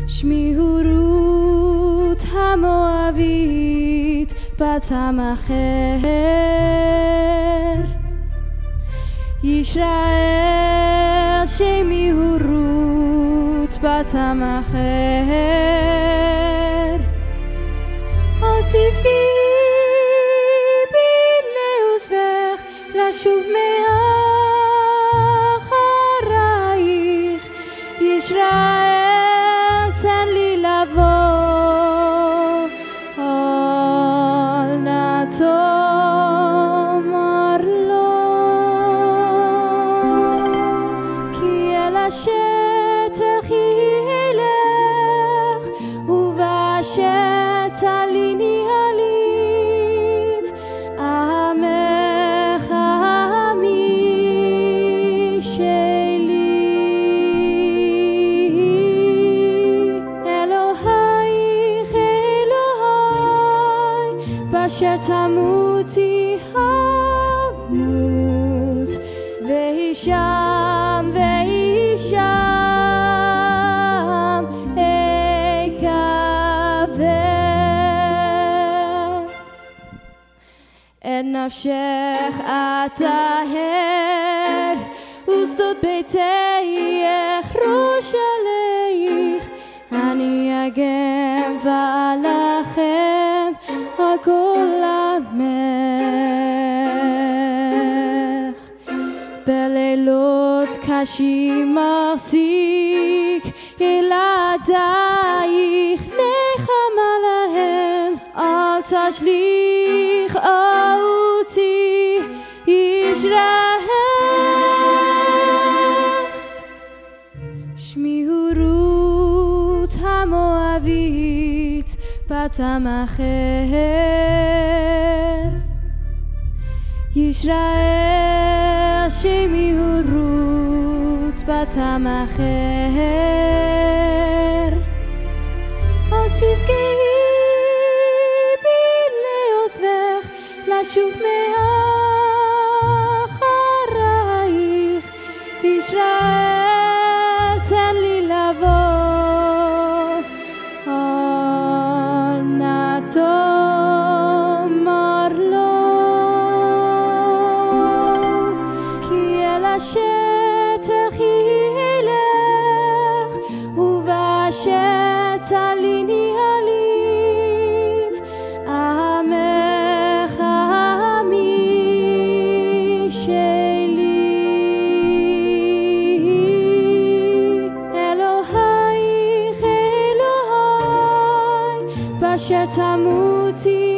שמי הוא רות המואבית בת המכר, ישראל שמי הוא רות בת המכר. אל תפגעי בי לעוזבך לשוב מאחרייך, ישראל תן לי לבוא, אל נא תאמר לא, כי אל אשר תלכי אלך ובאשר תליני אלין, עמך עמי שלי. אלוהיך אלוהי באשר תמותי אמות, והיא שם והיא שם אקבר. את נפשך אטהר ושדות ביתך ראש עלייך, אני אגן ואלחם על כל עמך. בלילות קשים מחזיק ילדייך, נחמה להם אל תשליך אותי ישראל. שמי הוא רות המואבית בת המכר, ישראל שמי הוא רות בת המכר. אל תפגעי בי לעוזבך לשוב מאחרייך, ישראל תן לי לבוא, אל נא תאמר לא, כי אל אשר תלכי אלך ובאשר תליני אלין, עמך עמי שלי. אלוהיך אלוהי באשר תמותי